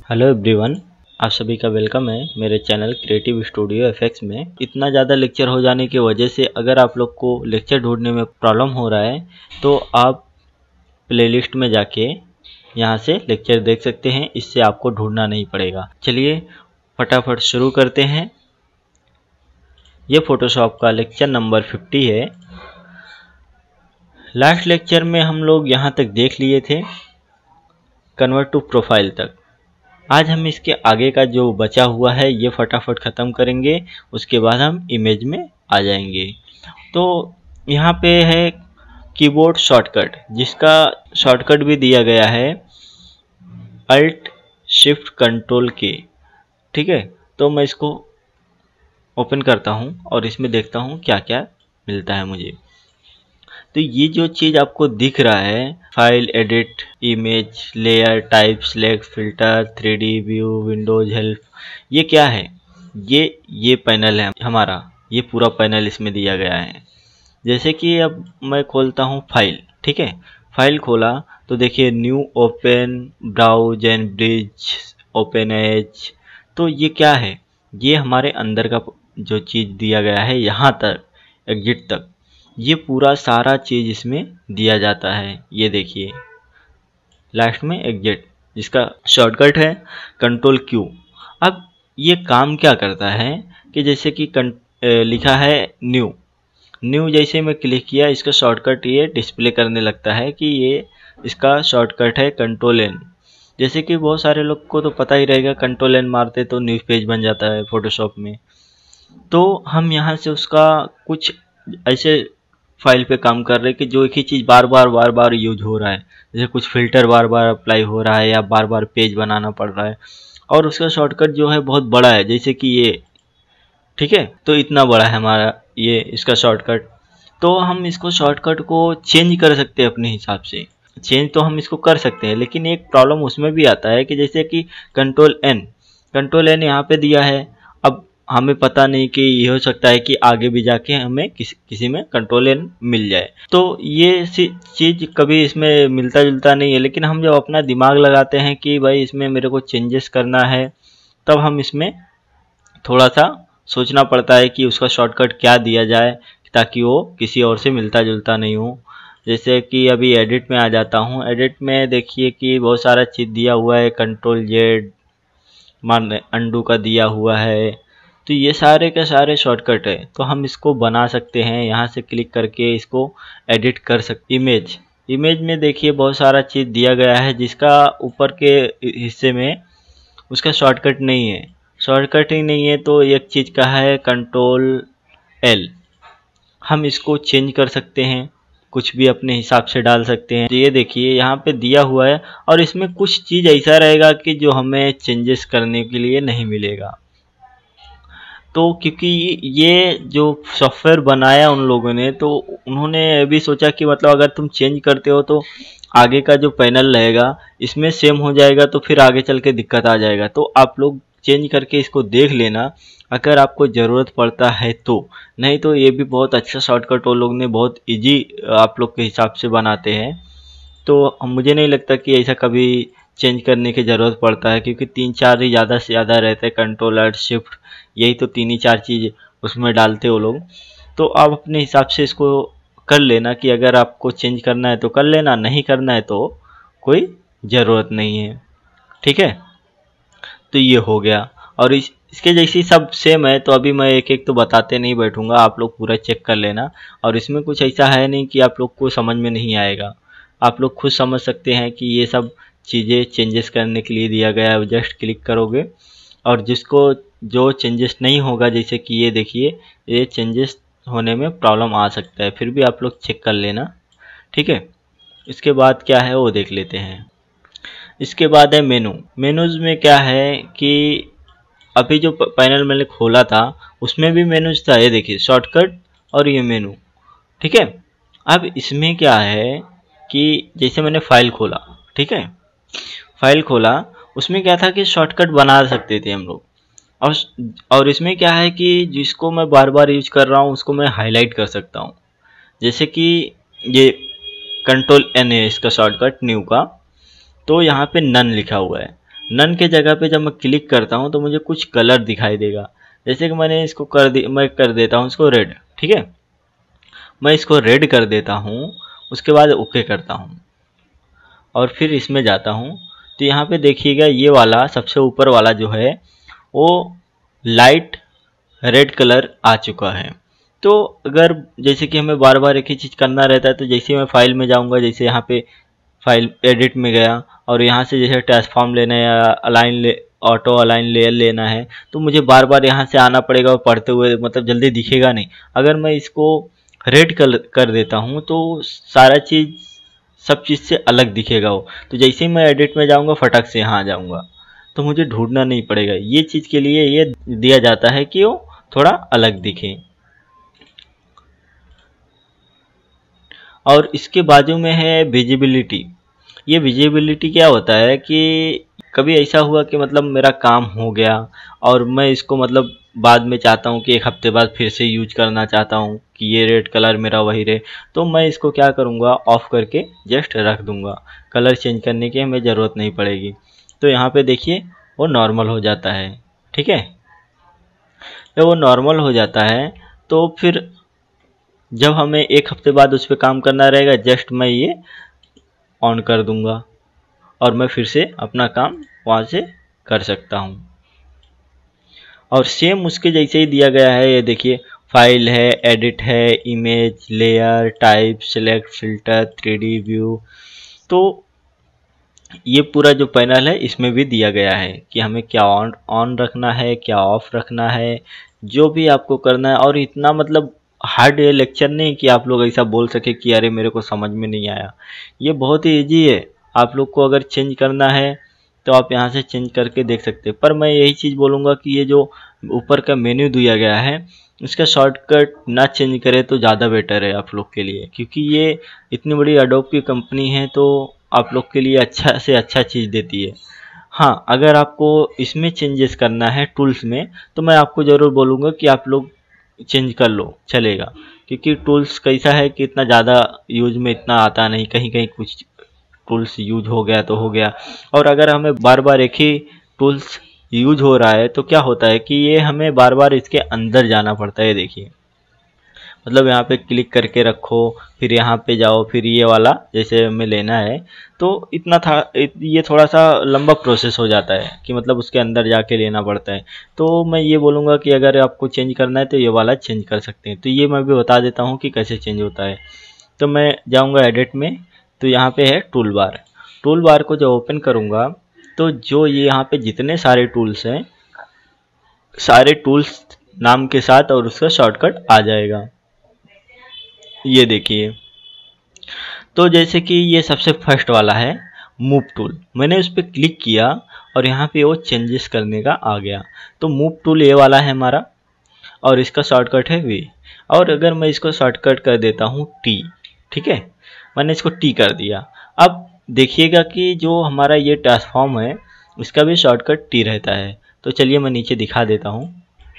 Hello everyone, आप सभी का वेलकम है मेरे चैनल क्रिएटिव स्टूडियो एफएक्स में। इतना ज़्यादा लेक्चर हो जाने की वजह से अगर आप लोग को लेक्चर ढूंढने में प्रॉब्लम हो रहा है तो आप प्लेलिस्ट में जाके यहाँ से लेक्चर देख सकते हैं। इससे आपको ढूंढना नहीं पड़ेगा। चलिए फटाफट शुरू करते हैं। ये फोटोशॉप का लेक्चर नंबर 50 है। लास्ट लेक्चर में हम लोग यहाँ तक देख लिए थे, कन्वर्ट टू प्रोफाइल तक। आज हम इसके आगे का जो बचा हुआ है ये फटाफट ख़त्म करेंगे। उसके बाद हम इमेज में आ जाएंगे। तो यहाँ पे है कीबोर्ड शॉर्टकट, जिसका शॉर्टकट भी दिया गया है अल्ट शिफ्ट कंट्रोल के। ठीक है, तो मैं इसको ओपन करता हूँ और इसमें देखता हूँ क्या क्या मिलता है मुझे। तो ये जो चीज़ आपको दिख रहा है, file, edit, image, layer, type, select, filter, 3D view, windows, help, ये क्या है? ये पैनल है हमारा। ये पूरा पैनल इसमें दिया गया है। जैसे कि अब मैं खोलता हूँ फाइल। ठीक है, फाइल खोला तो देखिए new, open, browse and bridge, open as. तो ये क्या है? ये हमारे अंदर का जो चीज़ दिया गया है यहाँ तक, एग्जिट तक, ये पूरा सारा चीज़ इसमें दिया जाता है। ये देखिए लास्ट में एग्जिट, जिसका शॉर्टकट है कंट्रोल क्यू। अब ये काम क्या करता है कि जैसे कि लिखा है न्यू जैसे मैं क्लिक किया, इसका शॉर्टकट ये डिस्प्ले करने लगता है कि ये इसका शॉर्टकट है कंट्रोल एन। जैसे कि बहुत सारे लोग को तो पता ही रहेगा, कंट्रोल एन मारते तो न्यू पेज बन जाता है फोटोशॉप में। तो हम यहाँ से उसका कुछ ऐसे फाइल पे काम कर रहे हैं कि जो एक ही चीज़ बार बार यूज हो रहा है। जैसे कुछ फिल्टर बार बार अप्लाई हो रहा है या बार बार पेज बनाना पड़ रहा है, और उसका शॉर्टकट जो है बहुत बड़ा है, जैसे कि ये। ठीक है, तो इतना बड़ा है हमारा ये इसका शॉर्टकट। तो हम इसको शॉर्टकट को चेंज कर सकते हैं अपने हिसाब से। चेंज तो हम इसको कर सकते हैं, लेकिन एक प्रॉब्लम उसमें भी आता है कि जैसे कि कंट्रोल एन यहाँ पे दिया है। अब हमें पता नहीं कि ये हो सकता है कि आगे भी जाके हमें किसी में कंट्रोल एन मिल जाए। तो ये चीज़ कभी इसमें मिलता जुलता नहीं है, लेकिन हम जब अपना दिमाग लगाते हैं कि भाई इसमें मेरे को चेंजेस करना है, तब हम इसमें थोड़ा सा सोचना पड़ता है कि उसका शॉर्टकट क्या दिया जाए ताकि वो किसी और से मिलता जुलता नहीं हो। जैसे कि अभी एडिट में आ जाता हूँ। एडिट में देखिए कि बहुत सारा चीज़ दिया हुआ है, कंट्रोल जेड, मान अंडू का दिया हुआ है। तो ये सारे के सारे शॉर्टकट है, तो हम इसको बना सकते हैं। यहाँ से क्लिक करके इसको एडिट कर सकते। इमेज में देखिए बहुत सारा चीज़ दिया गया है, जिसका ऊपर के हिस्से में उसका शॉर्टकट नहीं है। शॉर्टकट ही नहीं है तो एक चीज़ का है कंट्रोल एल। हम इसको चेंज कर सकते हैं, कुछ भी अपने हिसाब से डाल सकते हैं। तो ये देखिए यहाँ पे दिया हुआ है, और इसमें कुछ चीज़ ऐसा रहेगा कि जो हमें चेंजेस करने के लिए नहीं मिलेगा। तो क्योंकि ये जो सॉफ्टवेयर बनाया उन लोगों ने, तो उन्होंने भी सोचा कि मतलब अगर तुम चेंज करते हो तो आगे का जो पैनल रहेगा इसमें सेम हो जाएगा, तो फिर आगे चल के दिक्कत आ जाएगा। तो आप लोग चेंज करके इसको देख लेना अगर आपको ज़रूरत पड़ता है तो। नहीं तो ये भी बहुत अच्छा शॉर्टकट वो लोग ने बहुत इजी आप लोग के हिसाब से बनाते हैं। तो मुझे नहीं लगता कि ऐसा कभी चेंज करने की ज़रूरत पड़ता है, क्योंकि 3-4 ही ज़्यादा से ज़्यादा रहते हैं। कंट्रोल एल्ट शिफ्ट, यही तो 3 ही 4 चीज़ उसमें डालते हो लोग। तो आप अपने हिसाब से इसको कर लेना कि अगर आपको चेंज करना है तो कर लेना, नहीं करना है तो कोई ज़रूरत नहीं है। ठीक है, तो ये हो गया। और इसके जैसी सब सेम है, तो अभी मैं एक एक तो बताते नहीं बैठूंगा, आप लोग पूरा चेक कर लेना। और इसमें कुछ ऐसा है नहीं कि आप लोग को समझ में नहीं आएगा। आप लोग खुद समझ सकते हैं कि ये सब चीज़ें चेंजेस करने के लिए दिया गया है। जस्ट क्लिक करोगे और जिसको जो चेंजेस नहीं होगा, जैसे कि ये देखिए, ये चेंजेस होने में प्रॉब्लम आ सकता है, फिर भी आप लोग चेक कर लेना। ठीक है, इसके बाद क्या है वो देख लेते हैं। इसके बाद है मेनूज में क्या है कि अभी जो पैनल मैंने खोला था उसमें भी मेनूज था। ये देखिए शॉर्टकट और ये मेनू। ठीक है, अब इसमें क्या है कि जैसे मैंने फाइल खोला, ठीक है, फाइल खोला, उसमें क्या था कि शॉर्टकट बना सकते थे हम लोग। और इसमें क्या है कि जिसको मैं बार बार यूज कर रहा हूँ उसको मैं हाईलाइट कर सकता हूँ। जैसे कि ये कंट्रोल एन है इसका शॉर्टकट न्यू का, तो यहाँ पे नन लिखा हुआ है। नन के जगह पे जब मैं क्लिक करता हूँ तो मुझे कुछ कलर दिखाई देगा। जैसे कि मैंने इसको मैं कर देता हूँ इसको रेड। ठीक है, मैं इसको रेड कर देता हूँ, उसके बाद ओके करता हूँ और फिर इसमें जाता हूँ। तो यहाँ पे देखिएगा ये वाला सबसे ऊपर वाला जो है वो लाइट रेड कलर आ चुका है। तो अगर जैसे कि हमें बार बार एक ही चीज़ करना रहता है, तो जैसे मैं फाइल में जाऊँगा, जैसे यहाँ पे फाइल एडिट में गया और यहाँ से जैसे ट्रांसफॉर्म लेना है या ऑटो अलाइन लेयर लेना है, तो मुझे बार बार यहाँ से आना पड़ेगा और पढ़ते हुए मतलब जल्दी दिखेगा नहीं। अगर मैं इसको रेड कर देता हूँ तो सारा चीज़ सब चीज़ से अलग दिखेगा वो। तो जैसे ही मैं एडिट में जाऊँगा फटक से यहाँ आ जाऊँगा, तो मुझे ढूंढना नहीं पड़ेगा। ये चीज़ के लिए ये दिया जाता है कि वो थोड़ा अलग दिखे। और इसके बाजू में है विजिबिलिटी। ये विजिबिलिटी क्या होता है कि कभी ऐसा हुआ कि मतलब मेरा काम हो गया और मैं इसको मतलब बाद में चाहता हूँ कि एक हफ्ते बाद फिर से यूज करना चाहता हूँ कि ये रेड कलर मेरा वही रहे, तो मैं इसको क्या करूँगा, ऑफ करके जस्ट रख दूँगा। कलर चेंज करने की हमें ज़रूरत नहीं पड़ेगी। तो यहाँ पे देखिए वो नॉर्मल हो जाता है। ठीक है, जब वो नॉर्मल हो जाता है तो फिर जब हमें एक हफ्ते बाद उस पर काम करना रहेगा, जस्ट मैं ये ऑन कर दूंगा और मैं फिर से अपना काम वहाँ से कर सकता हूँ। और सेम उसके जैसे ही दिया गया है, ये देखिए फाइल है, एडिट है, image, layer, type, select, filter, 3D view. तो ये पूरा जो पैनल है इसमें भी दिया गया है कि हमें क्या ऑन रखना है, क्या ऑफ रखना है, जो भी आपको करना है। और इतना मतलब हार्ड लेक्चर नहीं कि आप लोग ऐसा बोल सके कि अरे मेरे को समझ में नहीं आया। ये बहुत ही ईजी है। आप लोग को अगर चेंज करना है तो आप यहाँ से चेंज करके देख सकते हैं। पर मैं यही चीज़ बोलूँगा कि ये जो ऊपर का मेन्यू दिया गया है इसका शॉर्टकट ना चेंज करें तो ज़्यादा बेटर है आप लोग के लिए, क्योंकि ये इतनी बड़ी एडोब की कंपनी है तो आप लोग के लिए अच्छा से अच्छा चीज़ देती है। हाँ, अगर आपको इसमें चेंजेस करना है टूल्स में, तो मैं आपको ज़रूर बोलूँगा कि आप लोग चेंज कर लो, चलेगा। क्योंकि टूल्स कैसा है कि इतना ज़्यादा यूज में इतना आता नहीं, कहीं कहीं कुछ टूल्स यूज हो गया तो हो गया। और अगर हमें बार बार एक ही टूल्स यूज हो रहा है तो क्या होता है कि ये हमें बार बार इसके अंदर जाना पड़ता है। देखिए मतलब यहाँ पे क्लिक करके रखो, फिर यहाँ पे जाओ, फिर ये वाला जैसे हमें लेना है, तो इतना था ये थोड़ा सा लंबा प्रोसेस हो जाता है कि मतलब उसके अंदर जाके लेना पड़ता है। तो मैं ये बोलूँगा कि अगर आपको चेंज करना है तो ये वाला चेंज कर सकते हैं। तो ये मैं भी बता देता हूँ कि कैसे चेंज होता है। तो मैं जाऊँगा एडिट में, तो यहाँ पे है टूल बार। टूल बार को जब ओपन करूँगा तो जो ये यहाँ पे जितने सारे टूल्स हैं, सारे टूल्स नाम के साथ और उसका शॉर्टकट आ जाएगा। ये देखिए, तो जैसे कि ये सबसे फर्स्ट वाला है मूव टूल, मैंने उस पर क्लिक किया और यहाँ पे वो चेंजेस करने का आ गया। तो मूव टूल ये वाला है हमारा और इसका शॉर्टकट है वी। और अगर मैं इसको शॉर्टकट कर देता हूँ टी, ठीक है, मैंने इसको टी कर दिया। अब देखिएगा कि जो हमारा ये ट्रांसफॉर्म है इसका भी शॉर्टकट टी रहता है। तो चलिए मैं नीचे दिखा देता हूँ।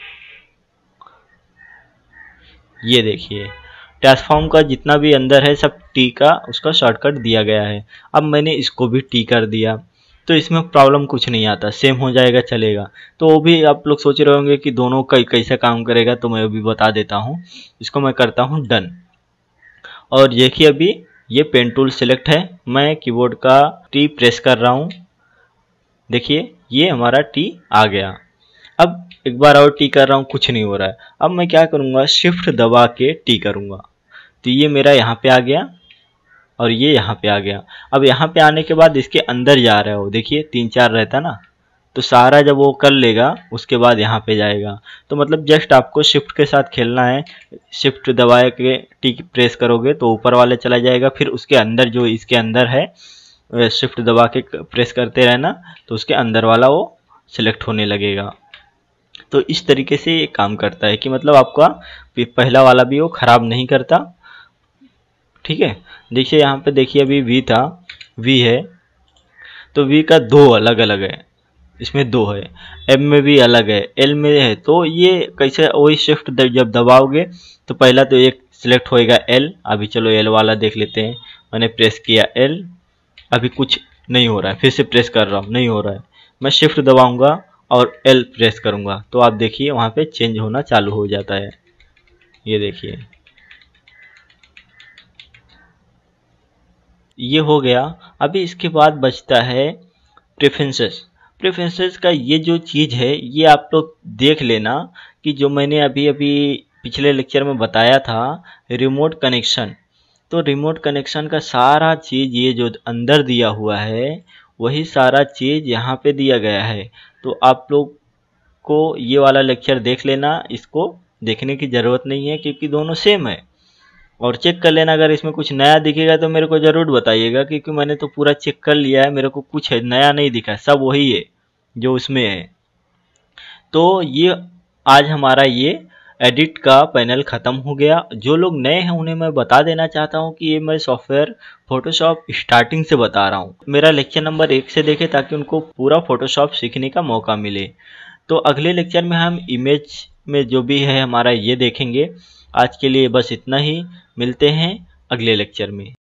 ये देखिए ट्रांसफॉर्म का जितना भी अंदर है सब टी का उसका शॉर्टकट दिया गया है। अब मैंने इसको भी टी कर दिया तो इसमें प्रॉब्लम कुछ नहीं आता, सेम हो जाएगा, चलेगा। तो वो भी आप लोग सोच रहे होंगे कि दोनों कैसे काम करेगा, तो मैं भी बता देता हूँ। इसको मैं करता हूँ डन और देखिए अभी ये पेन टूल सिलेक्ट है, मैं कीबोर्ड का टी प्रेस कर रहा हूँ। देखिए ये हमारा टी आ गया। अब एक बार और टी कर रहा हूँ, कुछ नहीं हो रहा है। अब मैं क्या करूँगा, शिफ्ट दबा के टी करूँगा तो ये मेरा यहाँ पे आ गया और ये यहाँ पे आ गया। अब यहाँ पे आने के बाद इसके अंदर जा रहा है वो, देखिए 3-4 रहता ना, तो सारा जब वो कर लेगा उसके बाद यहाँ पे जाएगा। तो मतलब जस्ट आपको शिफ्ट के साथ खेलना है। शिफ्ट दबा के टी प्रेस करोगे तो ऊपर वाले चला जाएगा, फिर उसके अंदर जो इसके अंदर है शिफ्ट दबा के प्रेस करते रहना तो उसके अंदर वाला वो सिलेक्ट होने लगेगा। तो इस तरीके से ये काम करता है कि मतलब आपका पहला वाला भी वो ख़राब नहीं करता। ठीक है, देखिए यहाँ पे देखिए अभी वी था, वी है तो वी का 2 अलग अलग है, इसमें 2 है। एम में भी अलग है, एल में है। तो ये कैसे, वही शिफ्ट जब दबाओगे तो पहला तो एक सिलेक्ट होएगा एल। अभी चलो एल वाला देख लेते हैं। मैंने प्रेस किया एल, अभी कुछ नहीं हो रहा है, फिर से प्रेस कर रहा हूँ, नहीं हो रहा है। मैं शिफ्ट दबाऊंगा और L प्रेस करूंगा तो आप देखिए वहाँ पे चेंज होना चालू हो जाता है। ये देखिए ये हो गया। अभी इसके बाद बचता है प्रेफरेंसेस। प्रेफरेंसेस का ये जो चीज़ है ये आप लोग देख लेना कि जो मैंने अभी अभी पिछले लेक्चर में बताया था रिमोट कनेक्शन, तो रिमोट कनेक्शन का सारा चीज़ ये जो अंदर दिया हुआ है वही सारा चीज़ यहाँ पे दिया गया है। तो आप लोग को ये वाला लेक्चर देख लेना, इसको देखने की ज़रूरत नहीं है क्योंकि दोनों सेम है। और चेक कर लेना, अगर इसमें कुछ नया दिखेगा तो मेरे को ज़रूर बताइएगा क्योंकि मैंने तो पूरा चेक कर लिया है, मेरे को कुछ नया नहीं दिखा, सब वही है जो उसमें है। तो ये आज हमारा ये एडिट का पैनल ख़त्म हो गया। जो लोग नए हैं उन्हें मैं बता देना चाहता हूँ कि ये मैं सॉफ्टवेयर फोटोशॉप स्टार्टिंग से बता रहा हूँ। मेरा लेक्चर नंबर 1 से देखें ताकि उनको पूरा फोटोशॉप सीखने का मौका मिले। तो अगले लेक्चर में हम इमेज में जो भी है हमारा ये देखेंगे। आज के लिए बस इतना ही, मिलते हैं अगले लेक्चर में।